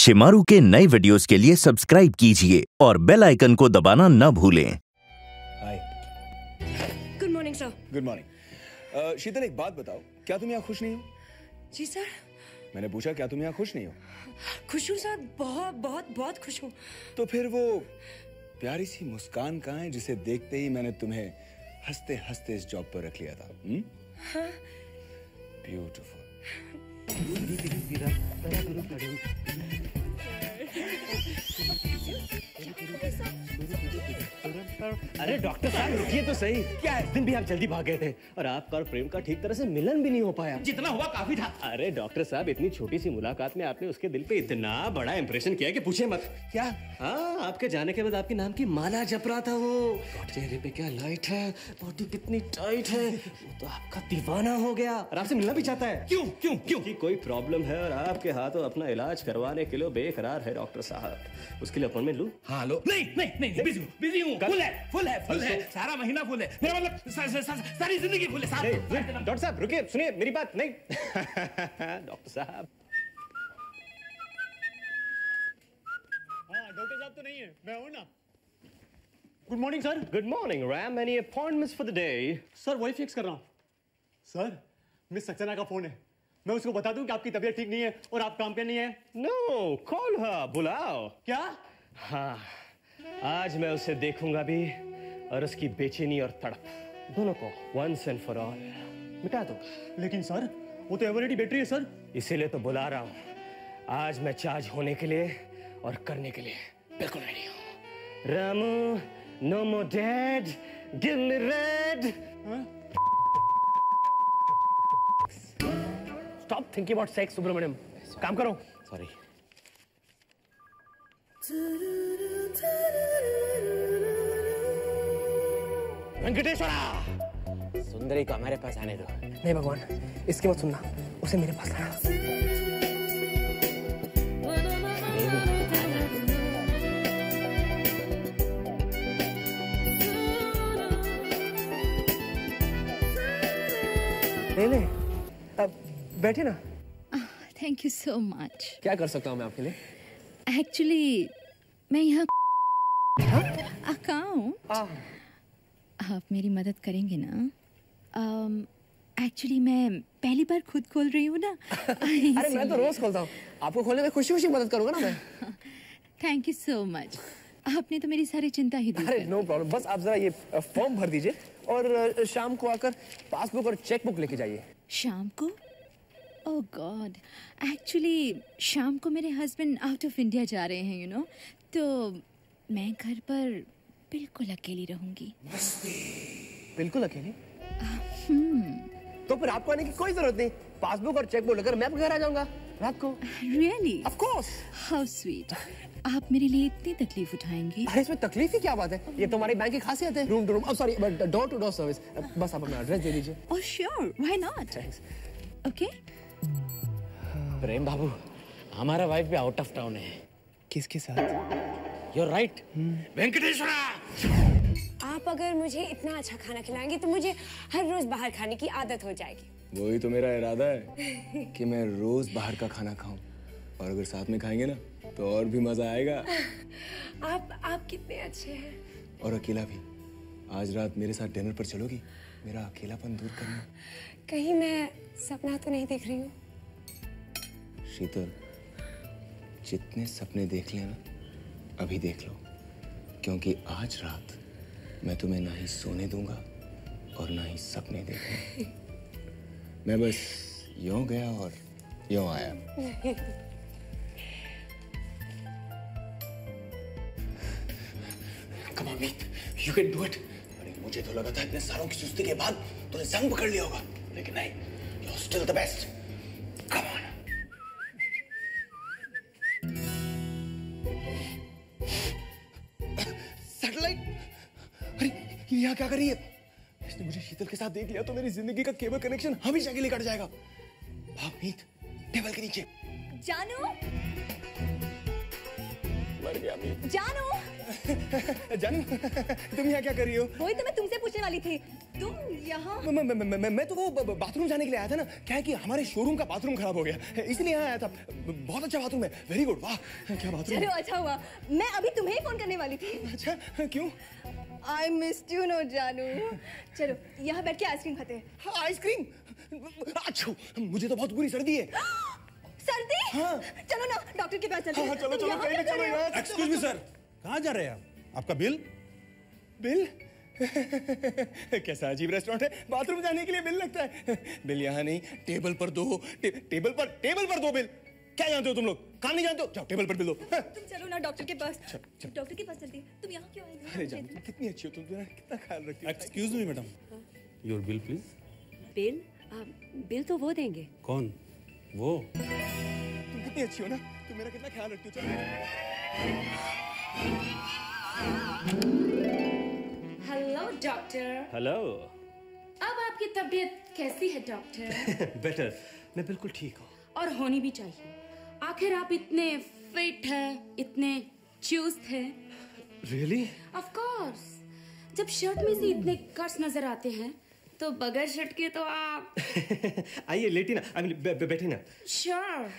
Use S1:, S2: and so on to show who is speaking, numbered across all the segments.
S1: शिमारू के नए वीडियोस के लिए सब्सक्राइब कीजिए और बेल आइकन को दबाना न भूलें।
S2: Hi.
S3: Good morning sir.
S2: Good morning. Sheetal, एक बात बताओ, क्या तुम यहाँ खुश नहीं हो?
S3: जी सर।
S2: मैंने पूछा क्या तुम यहाँ खुश नहीं हो?
S3: खुश हूँ सर, बहुत बहुत बहुत खुश हूँ।
S2: तो फिर वो प्यारी सी मुस्कान कहाँ है जिसे देखते ही मैंने तुम्हें हंसते हंसते इस जॉब पर रख लिया था?
S3: हाँ?
S2: ब्यूटीफुल।
S4: अरे डॉक्टर साहब रुकिए तो सही। क्या है? इस दिन भी आप जल्दी भाग गए थे और आपका और प्रेम का ठीक तरह से मिलन भी नहीं हो पाया।
S5: जितना हुआ काफी था।
S4: अरे डॉक्टर साहब, इतनी छोटी सी मुलाकात में आपने उसके दिल पे इतना बड़ा इंप्रेशन किया कि पूछे मत।
S5: क्या?
S4: हाँ, आपके जाने के बाद आपके नाम की माला जप रहा था वो। चेहरे पे क्या लाइट है, बॉडी कितनी टाइट है, वो तो आपका दीवाना हो गया और आपसे मिलना भी चाहता है।
S5: क्यों क्यों क्यों?
S4: कि कोई प्रॉब्लम है और आपके हाथों अपना इलाज करवाने के लिए बेकरार है डॉक्टर साहब। उसके लिए अपॉइंटमेंट लूं?
S5: हाँ लो। नहीं बिजी हूँ। फुल है सारा महीना फुल है। मेरा मतलब सारी जिंदगी फुल है।
S4: डॉक्टर साहब रुकिए, सुनिए मेरी बात। नहीं डॉक्टर साहब।
S6: हाँ, डॉक्टर साहब तो नहीं है, मैं हूं ना। Good morning sir.
S4: Good morning Ram. Any appointments for the day?
S6: Sir वही फिक्स कर रहा हूँ। सर मिस सक्सेना का फोन है, मैं उसको बता दूं कि आपकी तबीयत ठीक नहीं है और आप काम पे नहीं है?
S4: नो, कॉल हर, बुलाओ।
S6: क्या?
S4: हाँ, आज मैं उसे देखूंगा भी और उसकी बेचैनी और तड़प दोनों को वंस एंड फॉर ऑल मिटा दूंगा।
S6: लेकिन सर वो तो एवरेडी बैटरी है सर।
S4: इसीलिए तो बुला रहा हूं। आज मैं चार्ज होने के लिए और करने के लिए बिल्कुल रेडी हूं। Ramu, no more dad, give me red. Stop thinking about sex Subramaniam, काम करो। सॉरी। वेंकटेश्वरा, सुंदरी को हमारे पास आने दो।
S5: नहीं भगवान, इसकी मत सुनना, उसे मेरे पास लाना। ले अब बैठे ना।
S7: Thank you so much.
S4: क्या कर सकता हूँ मैं आपके लिए?
S7: एक्चुअली मैं यहाँ अकाउंट, आप मेरी मदद करेंगे ना? एक्चुअली मैं पहली बार खुद खोल रही हूँ ना।
S5: अरे मैं तो रोज खोलता हूँ, आपको खोलने में खुशी खुशी मदद करूंगा ना मैं।
S7: थैंक यू सो मच, आपने तो मेरी सारी चिंता ही दूर कर
S5: अरे
S7: दी।
S5: नो प्रॉब्लम, बस आप जरा ये फॉर्म भर दीजिए और शाम को आकर पासबुक और चेकबुक लेके जाइए।
S7: शाम को? ओह गॉड, एक्चुअली शाम को मेरे हस्बैंड आउट ऑफ इंडिया जा रहे हैं, यू नो, तो मैं घर पर बिल्कुल अकेली रहूंगी।
S5: बिल्कुल अकेली? तो फिर आपको आने की कोई जरूरत नहीं। पासबुक और चेकबुक लेकर मैं आपके घर आ जाऊंगा रात को।
S7: Really?
S5: Of course.
S7: How sweet. आप मेरे लिए इतनी तकलीफ उठाएंगे?
S5: अरे इसमें तकलीफ ही क्या बात है, ये तो हमारी बैंक की खासियत है। Room to room, sorry door to door service. बस आप अपना एड्रेस दे दीजिए।
S7: Oh sure, why not.
S5: Thanks.
S7: Okay.
S4: Prem Babu, हमारा वाइफ भी आउट ऑफ टाउन है।
S5: किसके साथ?
S4: You're right.
S5: वेंकटेश्वरा,
S3: आप अगर मुझे इतना अच्छा खाना खिलाएंगे तो मुझे हर रोज बाहर खाने की आदत हो जाएगी।
S2: वही तो मेरा इरादा है कि मैं रोज बाहर का खाना खाऊं, और अगर साथ में खाएंगे ना तो और भी मजा आएगा।
S3: आप कितने अच्छे हैं।
S2: और अकेला भी। आज रात मेरे साथ डिनर पर चलोगी, मेरा अकेलापन दूर करना?
S3: कहीं मैं सपना तो नहीं देख रही हूँ?
S2: शीतल, जितने सपने देख लेना अभी देख लो, क्योंकि आज रात मैं तुम्हें ना ही सोने दूंगा और ना ही सपने देखने। मैं बस यूं गया और यूं आया।
S5: Come on Meet, you can do it. अरे मुझे तो लगा था इतने सालों की सुस्ती के बाद तूने संग पकड़ लिया होगा, लेकिन नहीं, you are still the best. Come on. Satellite, अरे ये यहाँ क्या कर रही है? इसने मुझे शीतल के साथ देख लिया तो मेरी जिंदगी का केबल कनेक्शन हमेशा के लिए कट जाएगा। भाग मीत, टेबल के नीचे।
S7: जानू,
S5: मर गया मीत।
S7: जानू,
S5: जानू, तुम यहाँ क्या कर रही हो?
S7: वही तो मैं तुमसे पूछने वाली थी। तुम यहाँ?
S5: मैं तो वो बाथरूम जाने के लिए आया था ना। क्या है कि हमारे शोरूम का बाथरूम खराब हो गया, इसलिए यहाँ आया था। बहुत अच्छा बाथरूम है, वेरी गुड। वाह क्या बाथरूम।
S7: चलो अच्छा हुआ, मैं अभी तुम्हें ही फोन करने वाली थी।
S5: अच्छा क्यों?
S7: I missed you नो जानू। चलो यहाँ बैठ के आइसक्रीम खाते हैं।
S5: आइसक्रीम? अच्छा मुझे तो बहुत बुरी सर्दी है।
S7: सर्दी?
S5: हाँ।
S7: चलो ना डॉक्टर के पास चलते हैं।
S5: चलो चलो चलो यार।
S8: एक्सक्यूज मी सर, कहाँ जा रहे हैं आप? आपका बिल?
S5: बिल? कैसा अजीब रेस्टोरेंट है, बाथरूम जाने के लिए बिल लगता है। बिल यहाँ नहीं, टेबल पर दो। टेबल पर दो बिल। क्या जानते हो तुम लोग? काम नहीं जानते हो? जाओ टेबल पर बिल दो।
S7: तुम चलो ना डॉक्टर के पास। डॉक्टर के पास चलते हैं। तुम यहाँ क्यों आए?
S5: अरे जान कितनी अच्छी हो तुम, कितना ख्याल रखती हो।
S8: Excuse me madam, your bill please.
S3: Bill? Bill तो वो देंगे।
S8: कौन? वो?
S5: तुम कितनी अच्छी हो ना, तुम मेरा कितना ख्याल रखती हो। चलो।
S9: Hello doctor.
S4: हेलो।
S9: अब आपकी तबीयत कैसी है डॉक्टर?
S4: बेटर, मैं बिल्कुल ठीक हूँ।
S9: और होनी भी चाहिए, आखिर आप इतने फिट हैं, इतने चुस्त हैं।
S4: रियली?
S9: ऑफ कोर्स, जब शर्ट में से इतने कट्स नजर आते हैं तो बगैर शर्ट के तो आप
S4: आइए लेटी ना, बैठी ना।
S9: श्योर।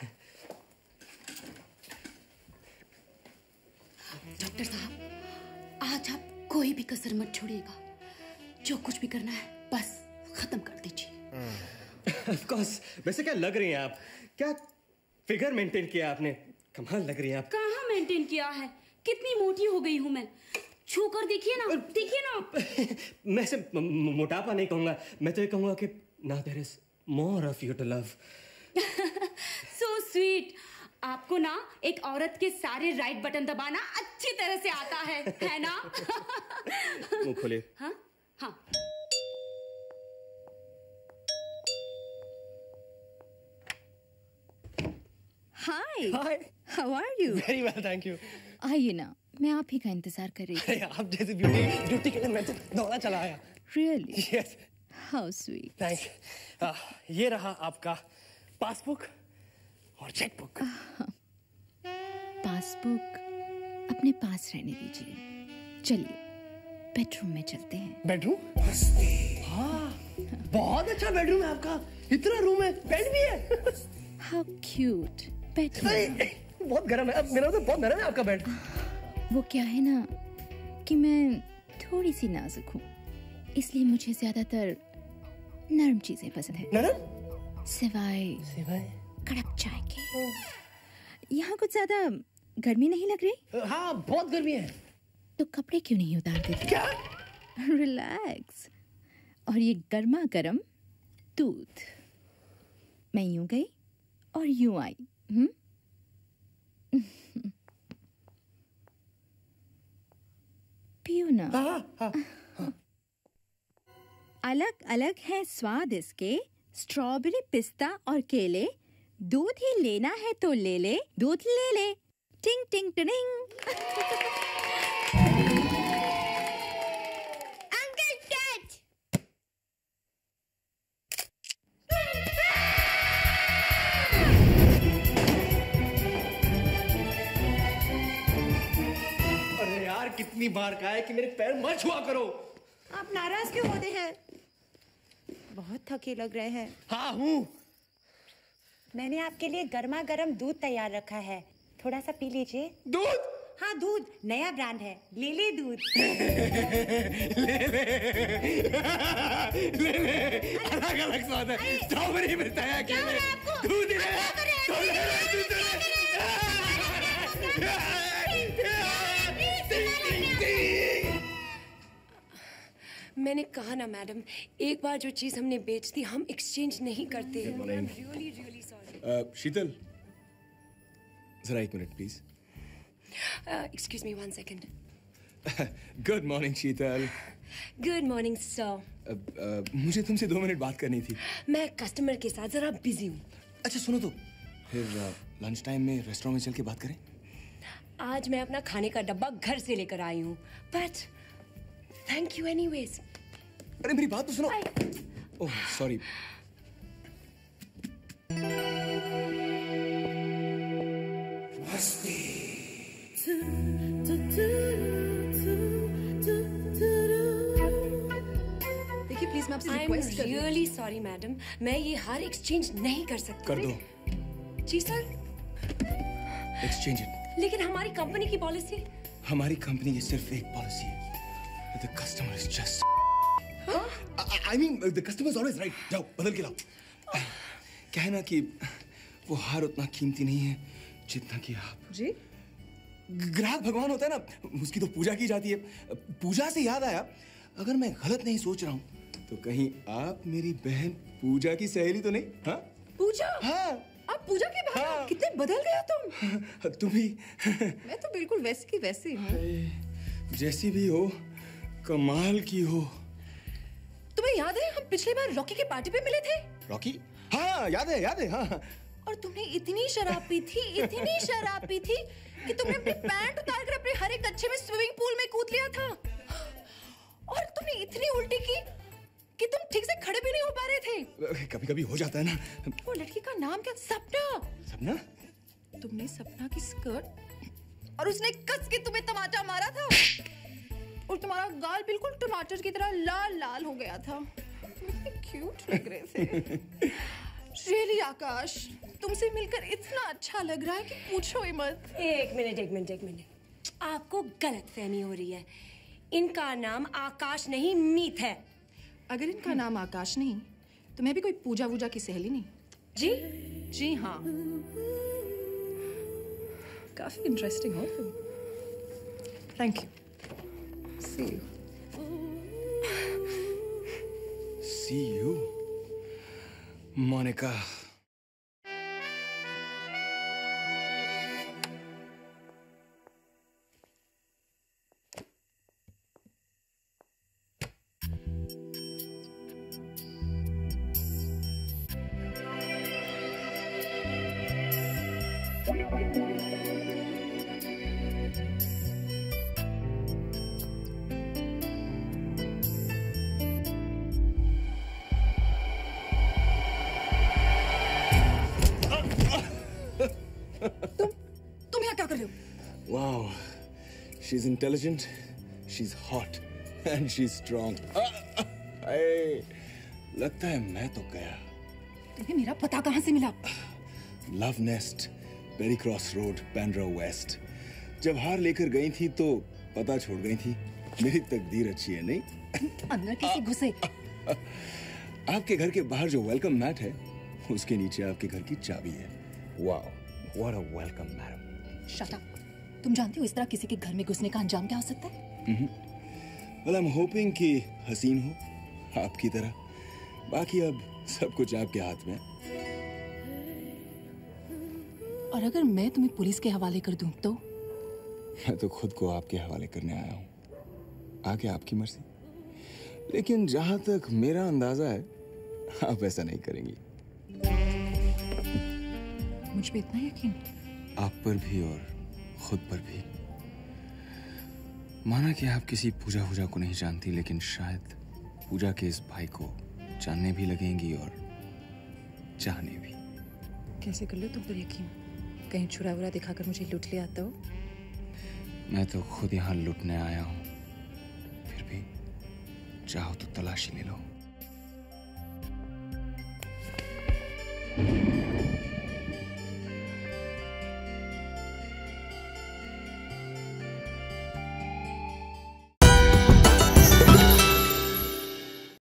S9: डॉक्टर साहब, आज आप कोई भी कसर मत छोड़िएगा, जो कुछ भी करना है बस खत्म कर दीजिए।
S4: Of course. वैसे क्या लग रही हैं आप? क्या फिगर मेंटेन किया आपने, कमाल लग रही है आप।
S9: कहाँ मेंटेन किया है, कितनी मोटी हो गई हूँ मैं। छू कर देखिए ना, देखिए ना।
S4: मैं से मोटापा नहीं कहूंगा, मैं तो ये कहूंगा कि now there is more of you to love.
S9: So sweet. आपको ना एक औरत के सारे राइट बटन दबाना अच्छी तरह से आता है ना?
S4: मुंह खोलिए।
S9: हाँ हाँ।
S7: Hi.
S5: Hi.
S7: How are you?
S5: Very well thank you.
S7: आइए ना, मैं आप ही का इंतजार कर रही थी।
S5: अरे आप जैसे ब्यूटी के लिए मैं तो दौड़ा चला आया।
S7: Really?
S5: Yes.
S7: How sweet.
S5: Thank. ये रहा आपका पासबुक और चेकबुक।
S7: पासबुक अपने पास रहने दीजिए। चलिए बेडरूम में चलते हैं।
S5: बेडरूम? हाँ बहुत अच्छा बेडरूम है आपका, इतना रूम है, बेड भी है।
S7: How cute bedroom.
S5: बहुत गर्म है, अब मेरा तो बहुत नरम है आपका बेड।
S7: वो क्या है ना कि मैं थोड़ी सी नाजुक हूँ, इसलिए मुझे ज्यादातर नरम चीजें पसंद है।
S5: नरम?
S7: सिवाय
S5: सिवाय
S7: कड़क चाय के। यहाँ कुछ ज्यादा गर्मी नहीं लग रही?
S5: हाँ बहुत गर्मी है।
S7: तो कपड़े क्यों नहीं उतार देते?
S5: क्या?
S7: रिलैक्स। और ये गर्मा गर्म दूध। मैं यूं गई और यूं आई। पियो ना। अलग अलग है स्वाद इसके, स्ट्रॉबेरी, पिस्ता और केले। दूध ही लेना है तो ले ले, दूध ले ले। टिंग टिंग टिंग।
S3: Uncle touch.
S4: अरे यार कितनी बार कहा है कि मेरे पैर मत छुआ करो।
S3: आप नाराज क्यों होते हैं? बहुत थके लग रहे हैं।
S5: हाँ हूँ।
S3: मैंने आपके लिए गर्मा गर्म दूध तैयार रखा है, थोड़ा सा पी लीजिए।
S5: दूध?
S3: हाँ दूध, नया ब्रांड है, ले ले दूध।
S5: ले अलग अलग स्वाद है, स्ट्रॉबेरी मिलता है, दूध
S3: मैंने कहा ना मैडम, एक बार जो चीज हमने बेच दी हम एक्सचेंज नहीं करते। Really really sorry.
S5: शीतल जरा एक minute please.
S3: Excuse me 1 second.
S5: Good morning Sheetal.
S3: Good morning sir.
S5: मुझे तुमसे 2 मिनट बात करनी थी।
S3: मैं कस्टमर के साथ जरा बिजी हूँ।
S5: अच्छा सुनो तो, फिर लंच टाइम में रेस्टोरेंट में चल के बात करें।
S3: आज मैं अपना खाने का डब्बा घर से लेकर आई हूँ, बट थैंक यू एनीवेज।
S5: अरे मेरी बात तो सुनो। Oh sorry.
S3: देखिए
S9: आपसे रिक्वेस्ट कर रही हूँ।
S3: रियली सॉरी मैडम, मैं ये हार एक्सचेंज नहीं कर सकती।
S5: कर दो।
S3: जी सर।
S5: Exchange it.
S3: लेकिन हमारी कंपनी की पॉलिसी।
S5: हमारी कंपनी की सिर्फ एक पॉलिसी है, the customer is just I mean the customer is always right. जाओ बदल के लाओ। क्या है ना कि वो हार उतना कीमती नहीं है जितना कि आप।
S9: जी
S5: ग्राहक भगवान होता है ना, उसकी तो पूजा की जाती है। पूजा से याद आया, अगर मैं गलत नहीं सोच रहा हूँ तो कहीं आप मेरी बहन पूजा की सहेली तो नहीं? हाँ
S9: पूजा?
S5: हाँ।
S9: आप पूजा के बाद
S5: हाँ।
S9: कितने बदल गया तुम।
S5: तुम ही।
S9: मैं तो बिल्कुल वैसी की वैसी हूँ।
S5: जैसी भी हो, कमाल की हो।
S9: तुम्हें याद है हम पिछली बार रॉकी के पार्टी पे मिले थे?
S5: रॉकी? हाँ याद है हाँ।
S9: और तुमने इतनी शराब पी थी कि तुमने अपनी पैंट उतार कर अपने हरे कच्छे में स्विमिंग पूल में कूद लिया था। और तुमने इतनी उल्टी की कि तुम ठीक से खड़े भी नहीं हो पा रहे थे।
S5: कभी कभी हो जाता है ना।
S9: वो लड़की का नाम क्या? सपना।
S5: सपना?
S9: तुमने सपना की स्कर्ट और उसने कस के तुम्हें तमाचा मारा था और तुम्हारा गाल बिल्कुल टमाटर की तरह लाल लाल हो गया था। क्यूट लग रहे थे। रियली आकाश, तुमसे मिलकर इतना अच्छा लग रहा है कि पूछो ही मत।
S3: एक मिनट। आपको गलतफहमी हो रही है। इनका नाम आकाश नहीं, मीत है।
S9: अगर इनका नाम आकाश नहीं तो मैं भी कोई पूजा वूजा की सहेली नहीं।
S3: जी?
S9: जी हाँ। काफी इंटरेस्टिंग हो तुम। Thank you. See you.
S5: See you, Monica.
S9: तुम यहाँ क्या कर रहे हो?
S5: Wow, she's intelligent, she's hot, and she's strong. Hey, लगता है मैं तो गया।
S9: तुम्हें मेरा पता कहाँ से मिला?
S5: Love nest, Perry cross road, Bandra west. जब हार लेकर गई थी तो पता छोड़ गई थी। मेरी तकदीर अच्छी है नहीं?
S9: अंदर किसी घुसे।
S5: आपके घर के बाहर जो वेलकम मैट है उसके नीचे आपके घर की चाबी है। Wow, what a welcome madam.
S9: Shut up. तुम जानती हो इस तरह किसी के घर में घुसने का अंजाम क्या हो सकता है?
S5: Well, I'm hoping कि हसीन हो आपकी तरह। बाकी अब सब कुछ आपके हाथ में।
S9: और अगर मैं तुम्हें पुलिस के हवाले कर दूं तो?
S5: मैं तो खुद को आपके हवाले करने आया हूँ। आगे आपकी मर्जी। लेकिन जहां तक मेरा अंदाजा है आप ऐसा नहीं करेंगी।
S9: मुझ पे इतना यकीन?
S5: आप पर भी और खुद पर भी। माना कि आप किसी पूजा वूजा को नहीं जानती, लेकिन शायद पूजा के इस भाई को जानने भी लगेंगी और चाहने भी।
S9: कैसे कर लो तुम पर यकीन? कहीं छुरा वुरा दिखाकर मुझे लूट लिया तो?
S5: मैं तो खुद यहाँ लुटने आया हूँ। फिर भी चाहो तो तलाशी ले लो।